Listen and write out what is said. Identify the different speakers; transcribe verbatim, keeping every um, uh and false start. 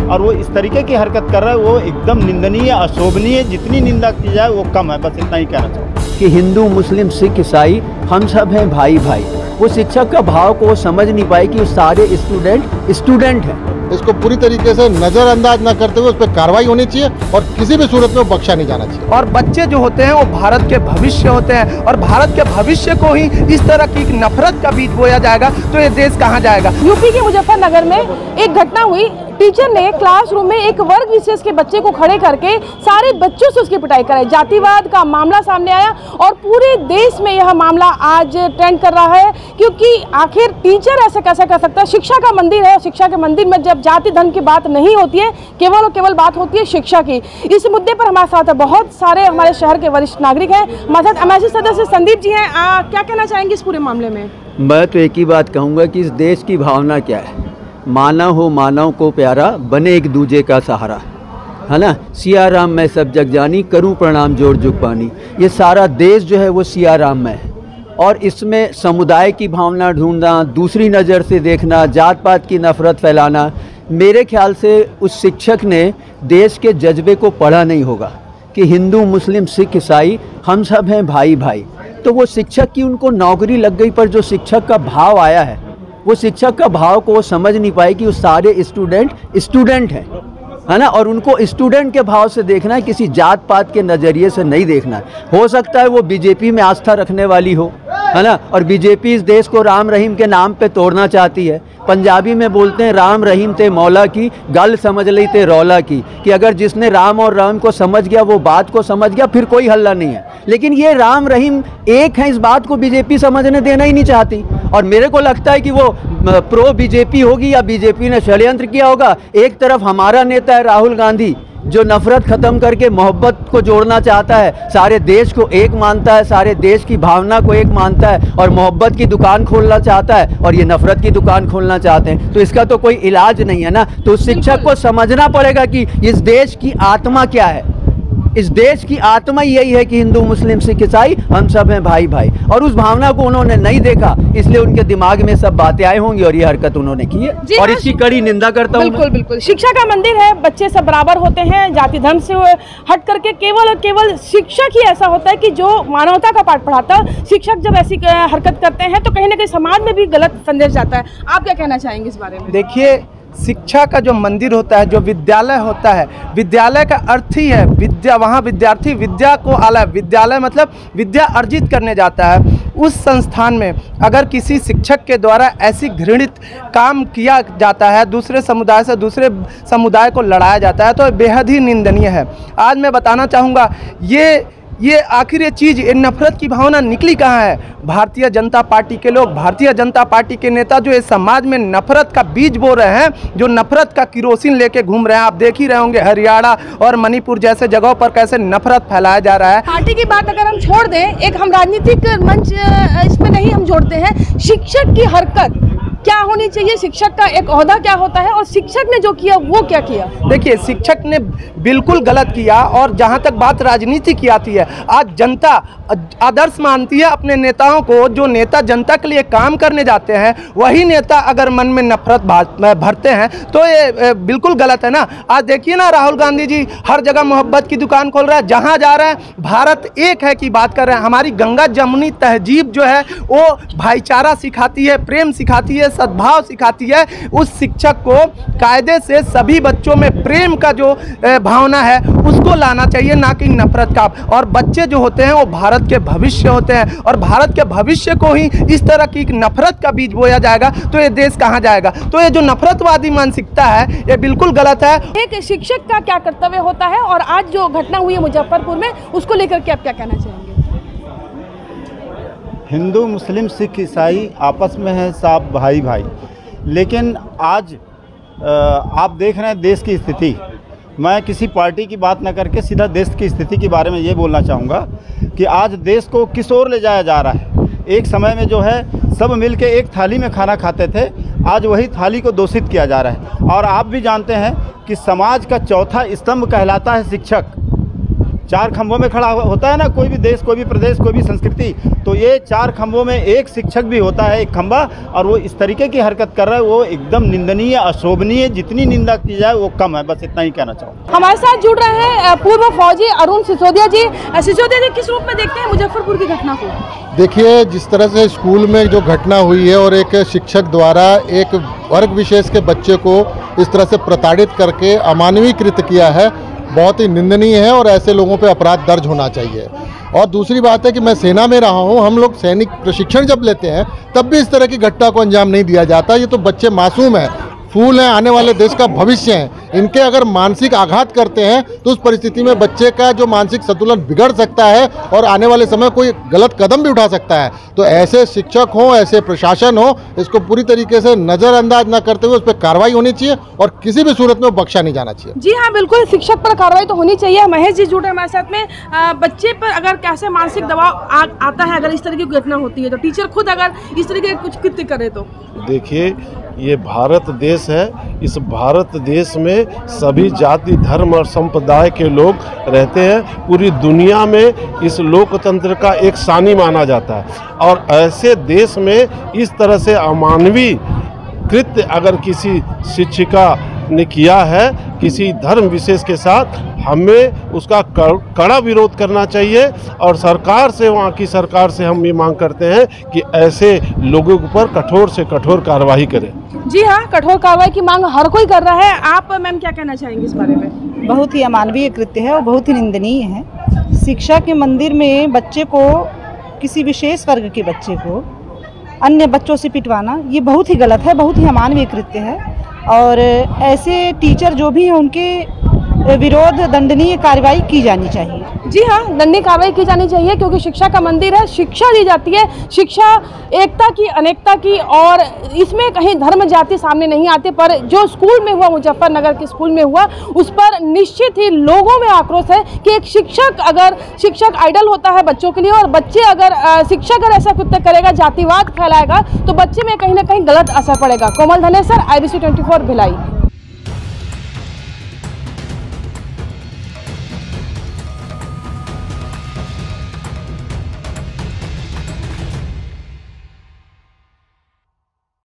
Speaker 1: और वो इस तरीके की हरकत कर रहा है, वो एकदम निंदनीय, अशोभनीय। जितनी निंदा की जाए वो कम है, बस इतना ही कहना चाहूँगा
Speaker 2: कि हिंदू मुस्लिम सिख ईसाई हम सब हैं भाई भाई। वो शिक्षक का भाव को वो समझ नहीं पाए कि सारे स्टूडेंट स्टूडेंट हैं।
Speaker 3: इसको पूरी तरीके से नज़रअंदाज न करते हुए उस पर कार्रवाई होनी चाहिए और किसी भी सूरत में वो बख्शा नहीं जाना चाहिए।
Speaker 4: और बच्चे जो होते हैं वो भारत के भविष्य होते हैं, और भारत के भविष्य को ही इस तरह की नफरत का बीज बोया जाएगा तो ये देश कहाँ जाएगा।
Speaker 5: यूपी के मुजफ्फरनगर में एक घटना हुई। टीचर ने क्लासरूम में एक वर्ग विशेष के बच्चे को खड़े करके सारे बच्चों से उसकी पिटाई कराई। जातिवाद का मामला सामने आया और पूरे देश में यह मामला आज ट्रेंड कर रहा है, क्योंकि आखिर टीचर ऐसे कैसे कर सकता है। शिक्षा का मंदिर है, शिक्षा के मंदिर में जब जाति धर्म की बात नहीं होती है, केवल और केवल बात होती है शिक्षा की। इस मुद्दे पर हमारे साथ बहुत सारे हमारे शहर के वरिष्ठ नागरिक हैं। हमारे साथ एम आई सी सदस्य संदीप जी हैं। आ, क्या कहना चाहेंगे इस पूरे मामले में?
Speaker 2: मैं तो एक ही बात कहूँगा कि इस देश की भावना क्या है, मानव हो मानव को प्यारा, बने एक दूजे का सहारा, है ना। सिया राम मैं सब जग जानी, करूं प्रणाम जोड़ जुग पानी। ये सारा देश जो है वो सिया राम में है, और इसमें समुदाय की भावना ढूंढना, दूसरी नज़र से देखना, जात पात की नफ़रत फैलाना, मेरे ख्याल से उस शिक्षक ने देश के जज्बे को पढ़ा नहीं होगा कि हिंदू मुस्लिम सिख ईसाई हम सब हैं भाई भाई। तो वो शिक्षक की उनको नौकरी लग गई, पर जो शिक्षक का भाव आया है, वो शिक्षक का भाव को वो समझ नहीं पाए कि वो सारे स्टूडेंट स्टूडेंट हैं, है ना। और उनको स्टूडेंट के भाव से देखना है, किसी जात पात के नज़रिए से नहीं देखना है। हो सकता है वो बीजेपी में आस्था रखने वाली हो, है ना, और बीजेपी इस देश को राम रहीम के नाम पे तोड़ना चाहती है। पंजाबी में बोलते हैं राम रहीम ते मौला की, गल समझ ली ते रौला की, कि अगर जिसने राम और राम को समझ गया, वो बात को समझ गया, फिर कोई हल्ला नहीं है। लेकिन ये राम रहीम एक है, इस बात को बीजेपी समझने देना ही नहीं चाहती। और मेरे को लगता है कि वो प्रो बीजेपी होगी या बीजेपी ने षड्यंत्र किया होगा। एक तरफ हमारा नेता है राहुल गांधी, जो नफरत ख़त्म करके मोहब्बत को जोड़ना चाहता है, सारे देश को एक मानता है, सारे देश की भावना को एक मानता है, और मोहब्बत की दुकान खोलना चाहता है, और ये नफरत की दुकान खोलना चाहते हैं। तो इसका तो कोई इलाज नहीं है ना। तो उस शिक्षक को समझना पड़ेगा कि इस देश की आत्मा क्या है। इस देश की आत्मा यही है कि हिंदू मुस्लिम सिख ईसाई हम सब हैं भाई भाई, और उस भावना को उन्होंने नहीं देखा, इसलिए उनके दिमाग में सब बातें आई होंगी और ये हरकत उन्होंने की है, और इसकी कड़ी निंदा करता हूँ।
Speaker 5: बिल्कुल बिल्कुल, शिक्षा का मंदिर है, बच्चे सब बराबर होते हैं, जाति धर्म से हट करके केवल और केवल शिक्षक ही ऐसा होता है कि जो मानवता का पाठ पढ़ाता है। शिक्षक जब ऐसी हरकत करते हैं तो कहीं ना कहीं समाज में भी गलत संदेश जाता है। आप क्या कहना चाहेंगे इस बारे में?
Speaker 4: देखिए, शिक्षा का जो मंदिर होता है, जो विद्यालय होता है, विद्यालय का अर्थ ही है विद्या। वहाँ विद्यार्थी विद्या को आला, विद्यालय मतलब विद्या अर्जित करने जाता है। उस संस्थान में अगर किसी शिक्षक के द्वारा ऐसी घृणित काम किया जाता है, दूसरे समुदाय से दूसरे समुदाय को लड़ाया जाता है, तो बेहद ही निंदनीय है। आज मैं बताना चाहूँगा, ये ये आखिर ये चीज़, ये नफरत की भावना निकली कहाँ है? भारतीय जनता पार्टी के लोग, भारतीय जनता पार्टी के नेता जो इस समाज में नफरत का बीज बो रहे हैं, जो नफरत का किरोसिन लेके घूम रहे हैं। आप देख ही रहे होंगे हरियाणा और मणिपुर जैसे जगहों पर कैसे नफरत फैलाया जा रहा है।
Speaker 5: पार्टी की बात अगर हम छोड़ दें, एक हम राजनीतिक मंच इसमें नहीं हम जोड़ते हैं, शिक्षक की हरकत क्या होनी चाहिए, शिक्षक का एक ओहदा क्या होता है, और शिक्षक ने जो किया वो क्या किया?
Speaker 4: देखिए, शिक्षक ने बिल्कुल गलत किया। और जहाँ तक बात राजनीति की आती है, आज जनता आदर्श मानती है अपने नेताओं को। जो नेता जनता के लिए काम करने जाते हैं, वही नेता अगर मन में नफरत भरते हैं तो ये बिल्कुल गलत है ना। आज देखिए ना, राहुल गांधी जी हर जगह मोहब्बत की दुकान खोल रहा है, जहाँ जा रहे हैं भारत एक है की बात कर रहे हैं। हमारी गंगा जमुनी तहजीब जो है वो भाईचारा सिखाती है, प्रेम सिखाती है, सद्भाव सिखाती है। उस शिक्षक को कायदे से सभी बच्चों में प्रेम का जो भावना है उसको लाना चाहिए, ना कि नफरत का। और बच्चे जो होते हैं वो भारत के भविष्य होते हैं, और भारत के भविष्य को ही इस तरह की नफरत का बीज बोया जाएगा तो ये देश कहाँ जाएगा। तो ये जो नफरतवादी मानसिकता है ये बिल्कुल गलत है।
Speaker 5: एक शिक्षक का क्या कर्तव्य होता है, और आज जो घटना हुई है मुजफ्फरपुर में, उसको लेकर के आप क्या कहना चाहेंगे?
Speaker 1: हिंदू मुस्लिम सिख ईसाई आपस में है सब भाई भाई, लेकिन आज आप देख रहे हैं देश की स्थिति। मैं किसी पार्टी की बात न करके सीधा देश की स्थिति के बारे में ये बोलना चाहूँगा कि आज देश को किस ओर ले जाया जा रहा है। एक समय में जो है सब मिलके एक थाली में खाना खाते थे, आज वही थाली को दूषित किया जा रहा है। और आप भी जानते हैं कि समाज का चौथा स्तंभ कहलाता है शिक्षक। चार खंभों में खड़ा होता है ना कोई भी देश, कोई भी प्रदेश, कोई भी संस्कृति, तो ये चार खंभों में एक शिक्षक भी होता है, एक खंभा, और वो इस तरीके की हरकत कर रहा है, वो एकदम निंदनीय, अशोभनीय, जितनी निंदा की जाए वो कम है। बस इतना ही कहना चाहूँगा।
Speaker 5: हमारे साथ जुड़ रहे हैं पूर्व फौजी अरुण सिसोदिया जी। सिसोदिया जी, किस रूप में देखते हैं मुजफ्फरपुर की घटना को?
Speaker 3: देखिए, जिस तरह से स्कूल में जो घटना हुई है और एक शिक्षक द्वारा एक वर्ग विशेष के बच्चे को इस तरह से प्रताड़ित करके अमानवीकृत किया है, बहुत ही निंदनीय है और ऐसे लोगों पे अपराध दर्ज होना चाहिए। और दूसरी बात है कि मैं सेना में रहा हूँ, हम लोग सैनिक प्रशिक्षण जब लेते हैं तब भी इस तरह की घटना को अंजाम नहीं दिया जाता। ये तो बच्चे मासूम हैं, फूल हैं, आने वाले देश का भविष्य हैं। इनके अगर मानसिक आघात करते हैं तो उस परिस्थिति में बच्चे का जो मानसिक संतुलन बिगड़ सकता है और आने वाले समय कोई गलत कदम भी उठा सकता है। तो ऐसे शिक्षक हो, ऐसे प्रशासन हो, इसको पूरी तरीके से नज़रअंदाज न करते हुए उस पर कार्रवाई होनी चाहिए और किसी भी सूरत में बख्शा नहीं जाना चाहिए।
Speaker 5: जी हाँ, बिल्कुल, शिक्षक पर कार्रवाई तो होनी चाहिए। महेश जी जुड़े हमारे साथ में। आ, बच्चे पर अगर कैसे मानसिक दबाव आ, आता है अगर इस तरह की घटना होती है तो टीचर खुद अगर इस तरीके कुछ कृत्य करे तो?
Speaker 6: देखिए, ये भारत देश है, इस भारत देश में सभी जाति, धर्म और संप्रदाय के लोग रहते हैं। पूरी दुनिया में इस लोकतंत्र का एक सानी माना जाता है और ऐसे देश में इस तरह से अमानवीय कृत्य अगर किसी शिक्षिका ने किया है किसी धर्म विशेष के साथ, हमें उसका कड़ा विरोध करना चाहिए और सरकार से, वहाँ की सरकार से हम ये मांग करते हैं कि ऐसे लोगों पर कठोर से कठोर कार्रवाई करें।
Speaker 5: जी हाँ, कठोर कार्रवाई की मांग हर कोई कर रहा है। आप मैम क्या कहना चाहेंगे इस बारे में?
Speaker 7: बहुत ही अमानवीय कृत्य है और बहुत ही निंदनीय है। शिक्षा के मंदिर में बच्चे को, किसी विशेष वर्ग के बच्चे को अन्य बच्चों से पिटवाना, ये बहुत ही गलत है, बहुत ही अमानवीय कृत्य है। और ऐसे टीचर जो भी हैं उनके विरोध दंडनीय कार्रवाई की जानी चाहिए।
Speaker 5: जी हाँ, दंडनीय कार्रवाई की जानी चाहिए क्योंकि शिक्षा का मंदिर है, शिक्षा दी जाती है, शिक्षा एकता की, अनेकता की, और इसमें कहीं धर्म जाति सामने नहीं आते। पर जो स्कूल में हुआ, मुजफ्फरनगर के स्कूल में हुआ, उस पर निश्चित ही लोगों में आक्रोश है कि एक शिक्षक, अगर शिक्षक आइडल होता है बच्चों के लिए और बच्चे अगर शिक्षक अगर ऐसा कृत्य करेगा, जातिवाद फैलाएगा, तो बच्चे में कहीं ना कहीं गलत असर पड़ेगा। Komal Dhanesar, I B C twenty four Bhilai.